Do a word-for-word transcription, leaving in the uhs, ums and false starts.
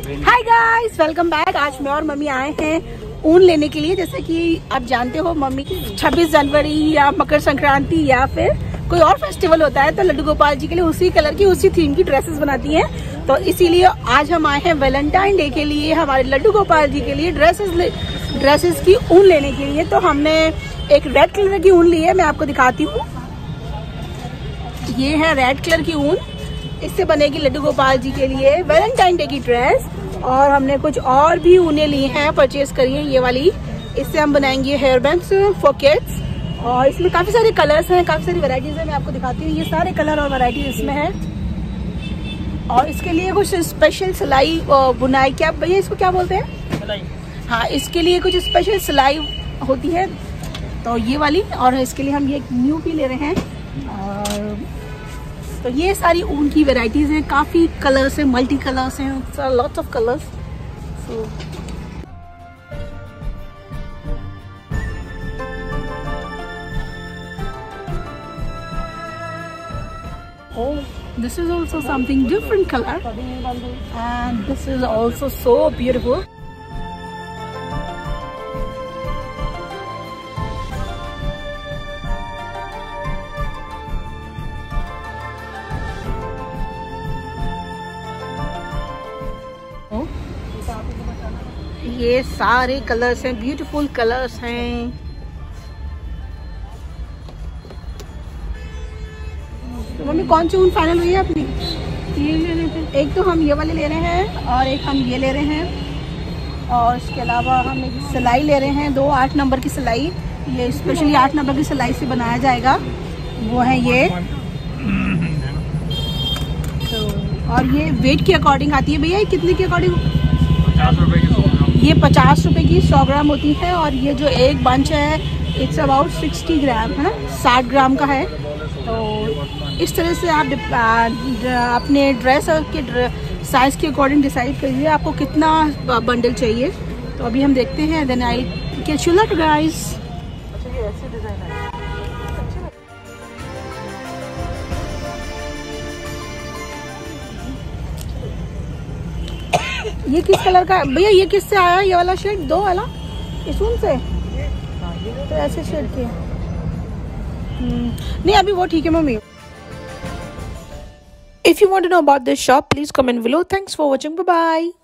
Hi guys, welcome back. आज मैं और मम्मी आए हैं ऊन लेने के लिए। जैसे कि आप जानते हो, मम्मी की छब्बीस जनवरी या मकर संक्रांति या फिर कोई और फेस्टिवल होता है तो लड्डू गोपाल जी के लिए उसी कलर की उसी थीम की ड्रेसेस बनाती हैं। तो इसीलिए आज हम आए हैं वैलेंटाइन डे के लिए हमारे लड्डू गोपाल जी के लिए ड्रेसेस ड्रेसेस की ऊन लेने के लिए। तो हमने एक रेड कलर की ऊन ली है, मैं आपको दिखाती हूँ। ये है रेड कलर की ऊन, इससे बनेगी लड्डू गोपाल जी के लिए वैलेंटाइन डे की ड्रेस। और हमने कुछ और भी ऊनें ली हैं, परचेज करी है ये वाली। इससे हम बनाएंगे हेयर बैंड्स फॉर किड्स। और इसमें काफी सारे कलर्स हैं, काफी सारी वैरायटीज है। मैं आपको दिखाती हूँ, ये सारे कलर और वैरायटी इसमें है। और इसके लिए कुछ स्पेशल सिलाई बुनाई, क्या भैया इसको क्या बोलते हैं? सिलाई। हाँ, इसके लिए कुछ स्पेशल सिलाई होती है, तो ये वाली। और इसके लिए हम ये न्यू भी ले रहे हैं। और तो ये सारी ऊन की वैरायटीज हैं, काफी कलर्स हैं, मल्टी कलर्स हैं, lots of colours. So oh, this is also something different color, and this is also so beautiful. ये सारे कलर्स हैं, ब्यूटीफुल कलर्स हैं। तो मम्मी कौन सी ऊन फाइनल हुई है अपनी? ये ले रहे थे, एक तो हम ये वाले ले रहे हैं और एक हम ये ले रहे हैं। और इसके अलावा हम एक सिलाई ले रहे हैं, दो आठ नंबर की सिलाई। ये स्पेशली आठ नंबर की सिलाई से बनाया जाएगा, वो है ये। तो और ये वेट के अकॉर्डिंग आती है भैया, कितने के अकॉर्डिंग? पचास रुपए की। ये पचास रुपए की सौ ग्राम होती है। और ये जो एक बंच है इट्स अबाउट सिक्सटी ग्राम है ना, साठ ग्राम का है। तो इस तरह से आप अपने ड्रेस के साइज के अकॉर्डिंग डिसाइड करिए आपको कितना बंडल चाहिए। तो अभी हम देखते हैं, then I catch you later guys. ये किस कलर का भैया? ये किससे आया ये वाला शेड? दो वाला इस ऊन से, तो ऐसे शेड के नहीं, अभी वो ठीक है mummy. If you want to know about this shop, please comment below. Thanks for watching. Bye bye.